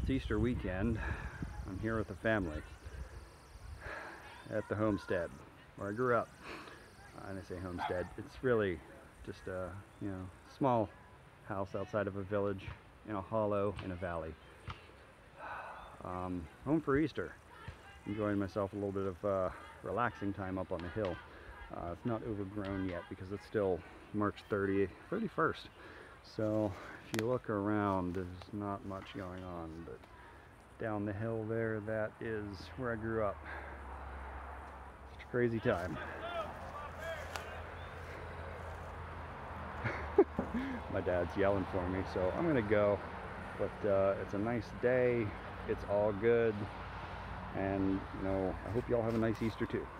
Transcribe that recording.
It's Easter weekend. I'm here with the family at the homestead where I grew up. And I say homestead, it's really just a small house outside of a village in a hollow in a valley. Home for Easter. Enjoying myself a little bit of relaxing time up on the hill. It's not overgrown yet because it's still March 31st. So if you look around, there's not much going on, but down the hill there, that is where I grew up. Such a crazy time. My dad's yelling for me, so I'm gonna go. But it's a nice day. It's all good. And I hope you all have a nice Easter too.